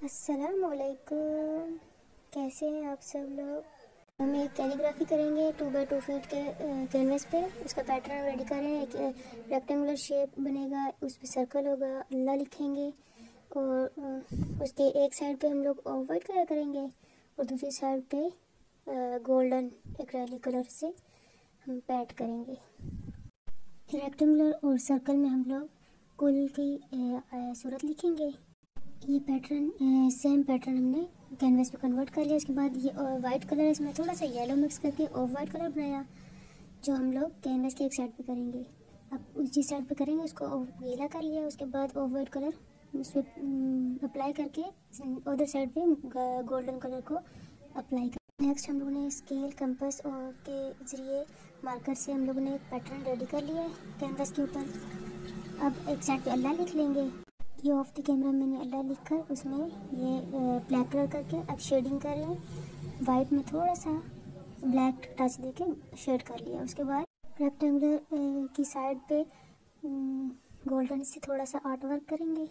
अस्सलामुअलैकुम, कैसे हैं आप सब लोग। हम एक कैलीग्राफी करेंगे 2x2 फीट के कैनवस पे। उसका पैटर्न रेडी कर रहे हैं। एक रेक्टेंगुलर शेप बनेगा, उस पर सर्कल होगा, अल्लाह लिखेंगे और उसके एक साइड पे हम लोग ऑफ वाइट कलर करेंगे और दूसरी साइड पे गोल्डन एक्रेलिक कलर से हम पेंट करेंगे। रेक्टेंगुलर और सर्कल में हम लोग कुल की सूरत लिखेंगे। ये पैटर्न सेम पैटर्न हमने कैनवस पे कन्वर्ट कर लिया। उसके बाद ये वाइट कलर, इसमें थोड़ा सा येलो मिक्स करके ऑफ वाइट कलर बनाया, जो हम लोग कैनवस के एक साइड पे करेंगे। अब जिस साइड पे करेंगे उसको गीला कर लिया। उसके बाद ऑफ वाइट कलर उस पर अप्लाई करके अदर साइड पे गोल्डन कलर को अप्लाई कर। नेक्स्ट हम लोगों ने स्केल, कंपास और के ज़रिए मार्कर से हम लोगों ने एक पैटर्न रेडी कर लिया है कैनवस के ऊपर। अब एक साइड पे अल्लाह लिख लेंगे। ये ऑफ द कैमरा मैंने अल्लाह लिखकर उसमें ये ब्लैक कलर करके अब शेडिंग कर रहे हैं। वाइट में थोड़ा सा ब्लैक टच देके शेड कर लिया। उसके बाद रेक्टेंगुलर की साइड पे गोल्डन से थोड़ा सा आर्ट वर्क करेंगे।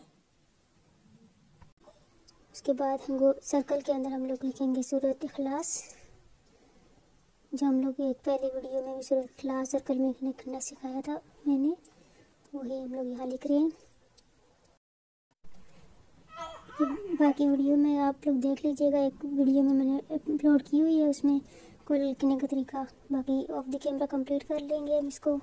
उसके बाद हम सर्कल के अंदर हम लोग लिखेंगे सूरत इखलास, जो हम लोग एक पहले वीडियो में भी सूरत इखलास सर्कल में लिखना सिखाया था मैंने, वही हम लोग यहाँ लिख रहे हैं। बाकी वीडियो में आप लोग देख लीजिएगा, एक वीडियो में मैंने अपलोड की हुई है, उसमें कोई लिखने का तरीका। बाकी ऑफ द कैमरा कंप्लीट कर लेंगे हम इसको।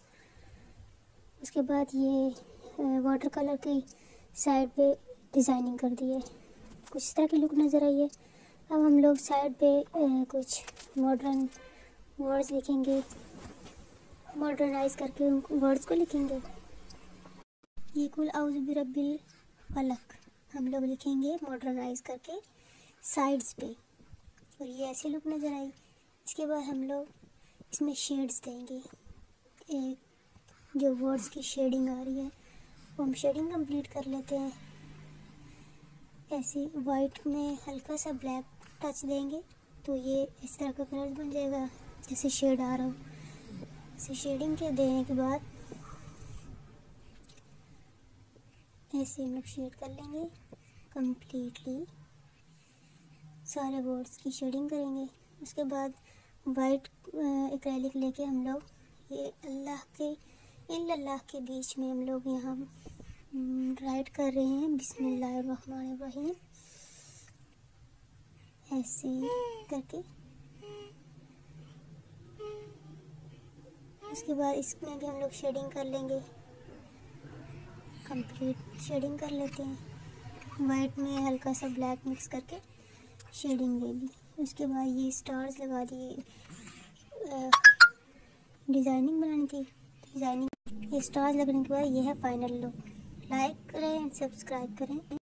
उसके बाद ये वाटर कलर की साइड पे डिज़ाइनिंग कर दी है, कुछ इस तरह की लुक नज़र आई है। अब हम लोग साइड पे कुछ मॉडर्न वर्ड्स लिखेंगे, मॉडर्नाइज करके उन वर्ड्स को लिखेंगे। ये कुल औज़ु बिरब्बिल फलक हम लोग लिखेंगे मॉडर्नाइज करके साइड्स पे, और ये ऐसी लुक नज़र आई। इसके बाद हम लोग इसमें शेड्स देंगे। एक जो वर्ड्स की शेडिंग आ रही है वो हम शेडिंग कंप्लीट कर लेते हैं। ऐसे वाइट में हल्का सा ब्लैक टच देंगे तो ये इस तरह का कलर बन जाएगा जैसे शेड आ रहा हो। ऐसे शेडिंग के देने के बाद ऐसे हम लोग शेड कर लेंगे कम्प्लीटली, सारे वर्ड्स की शेडिंग करेंगे। उसके बाद वाइट एक्रेलिक लेके हम लोग ये अल्लाह के इल्लल्लाह के बीच में हम लोग यहाँ राइट कर रहे हैं बिस्मिल्लाहिर्रहमानिर्रहीम, ऐसे करके। उसके बाद इसमें भी हम लोग शेडिंग कर लेंगे, कंप्लीट शेडिंग कर लेते हैं। वाइट में हल्का सा ब्लैक मिक्स करके शेडिंग ले ली। उसके बाद ये स्टार्स लगा दिए, डिज़ाइनिंग बनानी थी। डिज़ाइनिंग ये स्टार्स लगने के बाद ये है फाइनल लुक। लाइक करें, सब्सक्राइब करें।